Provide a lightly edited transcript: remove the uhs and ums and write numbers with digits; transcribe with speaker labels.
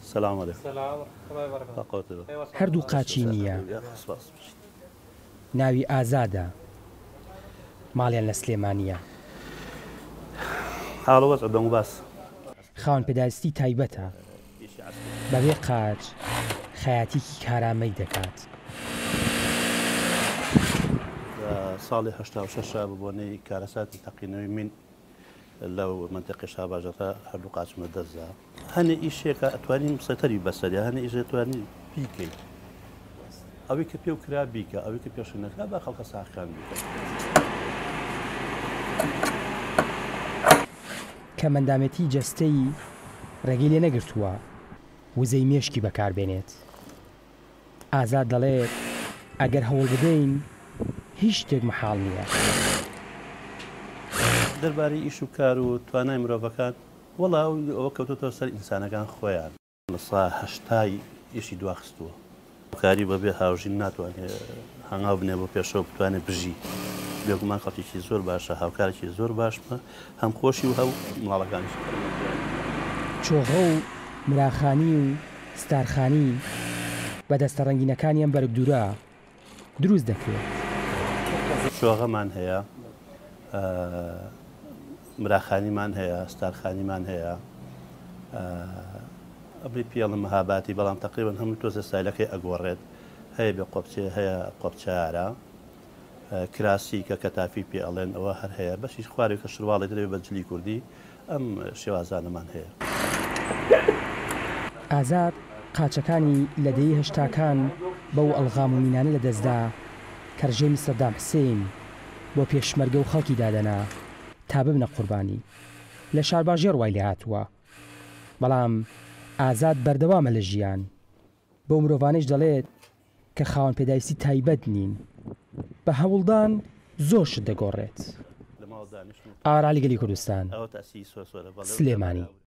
Speaker 1: سلام علیکم.
Speaker 2: هەردوو قاچی نییە، ناوی ئازادە، ماڵیان لە سلێمانیە.
Speaker 1: حاڵەوەز ئەدەم باس
Speaker 2: خاوەن پێداویستی تایبەتە، بەبێ قاچ خەیاتیکی کارامەی دەکات.
Speaker 1: ساڵی 86 ببوونەی کارەساتی تەقینەوەی من لەو منطقەی شاباژەکە هەردوو قاچمە دەستدا. هەنێ ئیشێکە ئەتوانین سەتەری بەسەریە، هەنێ ئیش دەتوانین بیکەیت. ئەوەی کە پێ و کرا بیکە، ئەوەی کە پێش نەکرا با خەڵکە ساخان بیکە.
Speaker 2: کە مەندامەتی جەستەی ڕێگەی لێ نەگرتووە وزەی مێشکی بەکاربێنێت. ئازاد دەڵێت ئەگەر هەوڵ بدەین هیچ شتێک مەحاڵ نییە.
Speaker 1: دەربارەی ئیش و کار و توانای مرۆڤەکان وەڵا ئەوە کەوتۆتەوە سەر ئینسانەکان خۆیان لەسا هەشتای ئیشی دواخستووە. کاری بەبێ هاوژین ناتوانێت هەنگاو بنێ بۆ پێشەوە بتوانێت بژی. بێگومان خەڵکیی زۆر باشە، هاوکارێکی زۆر باشمە، هەم خۆشی و هەو ماڵەکانیش.
Speaker 2: چۆغە و مراخانی و ستارخانی بەدەستە ڕەنگینەکانیان بەرگ دوورە دروست دەکرێت.
Speaker 1: شۆغەمان هەیە، مراخانیمان هەیە، ستارخانیمان هەیە، ئەبری پێڵم مەهاباتی، بەڵام تقریبان هەموو تۆزە سایلەکەی ئەگۆڕێت. هەیە بێ قۆبچێ، هەیە قۆبچارە، کراسی کە کەتافی پێ ئەڵێن ئەوە هەر هەیە. بەشیش خوارێک کە شڕواڵی دەوێت بە جلی کوردی ئەم شێوازانەمان هەیە.
Speaker 2: ئازاد قاچەکانی لە دەی هەشتاکان بەو ئەڵغام و مینانە لە دەستدا کە ڕژێمی سەدام حوسێن بۆ پێشمەرگە و خەڵکی دادەنا تا ببنە قوربانی. لە شارباژێر وای لێ هاتووە، بەڵام ئازاد بەردەوامە لە ژیان. بۆ مرۆڤانش دەڵێت کە خاوەن پێداویستی تایبەت نین، بە هەوڵدان زۆر شت دەگۆڕێت. ئارالی گەلی کوردستان، سلێمانی.